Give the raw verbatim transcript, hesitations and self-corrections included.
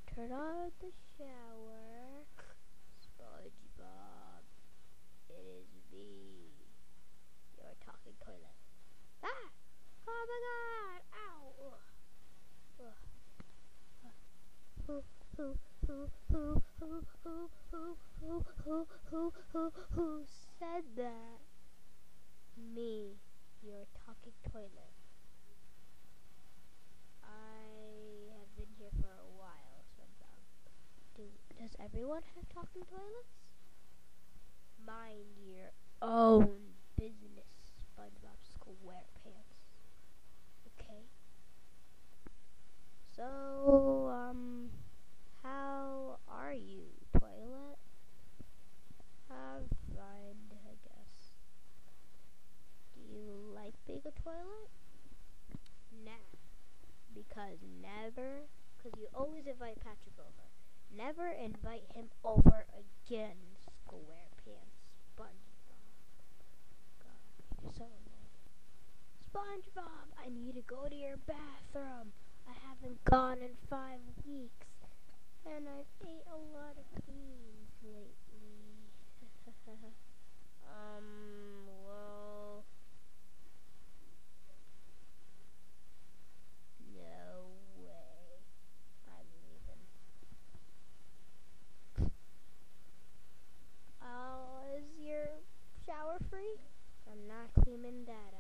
Turn on the shower. Spongebob, it is me, your talking toilet. Ah! Oh my god! Ow! Ugh. Ugh. Who, who, who, who, who, who, who, who, who, who, who, who said that? Me, your talking toilet. I have been here for a while, Spongebob. Do, does everyone have talking toilets? Mind your own business, SpongeBob SquarePants. Okay? So, um, how are you, toilet? I'm fine, I guess. Do you like being a toilet? Nah. Because never, because you always invite Patrick over. Never invite him over again, SquarePants. SpongeBob. God, you're so annoying. SpongeBob, I need to go to your bathroom. I haven't gone in five weeks. And I've ate a lot of beans lately. um, well... No way. I'm leaving. Oh, is your shower free? I'm not cleaning that